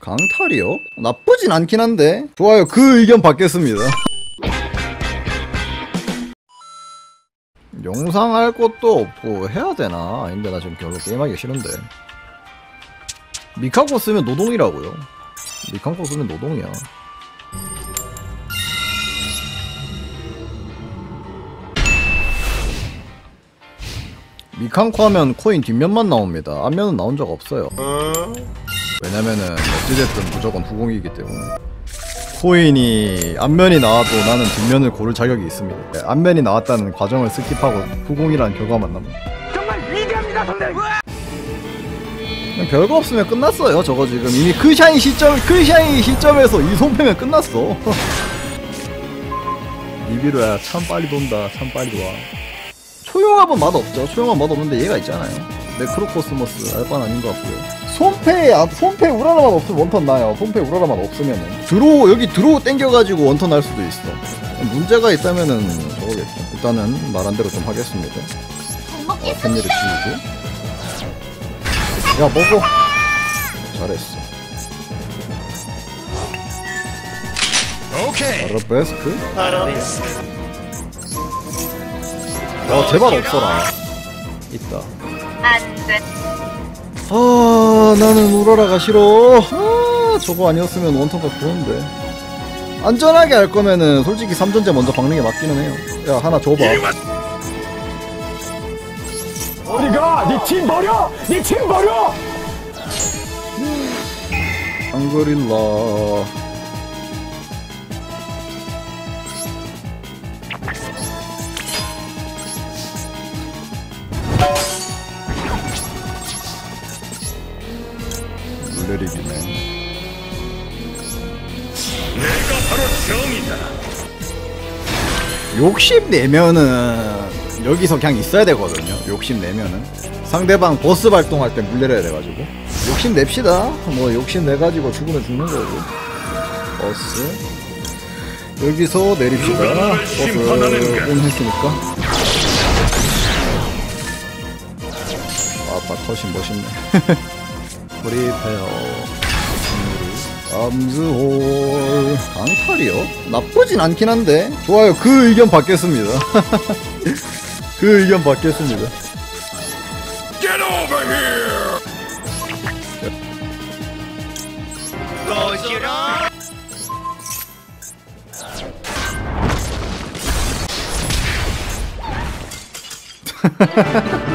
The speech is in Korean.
강탈이요? 나쁘진 않긴 한데. 좋아요, 그 의견 받겠습니다. 영상 할 것도 없고 해야 되나? 아닌데 나 지금 별로 게임하기 싫은데. 미칸코 쓰면 노동이라고요. 미칸코 쓰면 노동이야. 미칸코 하면 코인 뒷면만 나옵니다. 앞면은 나온 적 없어요. 왜냐면은 어찌됐든 무조건 후공이기 때문에. 코인이 앞면이 나와도 나는 뒷면을 고를 자격이 있습니다. 네, 앞면이 나왔다는 과정을 스킵하고 후공이라는 결과만 남니다. 정말 위대합니다, 선생님! 그냥 별거 없으면 끝났어요. 저거 지금 이미 크샤인 시점에서 이 손패면 끝났어. 니비로야 참 빨리 돈다. 참 빨리 와. 초용합은 맛없죠. 초용합 맛없는데 얘가 있잖아요. 네크로코스모스 알바는 아닌 것 같고요. 손패 우라라만 없으면 원턴 나요. 손패 우라라만 없으면은 여기 드로우 땡겨가지고 원턴 할 수도 있어. 문제가 있다면은 저거겠죠. 일단은 말한 대로 좀 하겠습니다. 팬일을 지우고. 야 먹어. 잘했어. 오케이. 아라베스크. 제발 없어라. 있다. 안돼. 나는 우라라가 싫어. 저거 아니었으면 원턴가 좋은데. 안전하게 할 거면은 솔직히 3전제 먼저 박는 게 맞기는 해요. 야 하나 줘봐. 어디가? 네 팀 버려! 네 팀 버려! 앙그릴라. 물레리기네. 내가 바로 정이다. 욕심내면은 여기서 그냥 있어야 되거든요. 욕심내면은 상대방 보스 발동할 때 물내려야 돼가지고 욕심냅시다. 뭐 욕심내가지고 죽으면 죽는 거고. 보스 여기서 내립시다. 보스 온 했으니까. 아빠 컷이 멋있네. 프리페어 암즈홀 강탈이요? 나쁘진 않긴 한데. 좋아요, 그 의견 받겠습니다. 그 의견 받겠습니다. Get over here. 음.